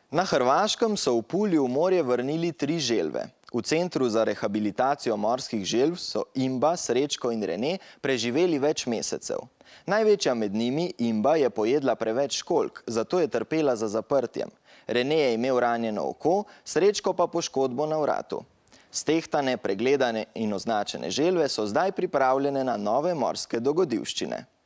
Na Hrvaškem so v Puli v morje vrnili 3 želve. V Centru za rehabilitacijo morskih želv so Imba, Srečko in Rene preživeli več mesecev. Največja med njimi, Imba, je pojedla preveč školjk, zato je trpela za zaprtjem. Rene je imel ranjeno oko, Srečko pa poškodbo na vratu. Stehtane, pregledane in označene želve so zdaj pripravljene na nove morske dogodivščine.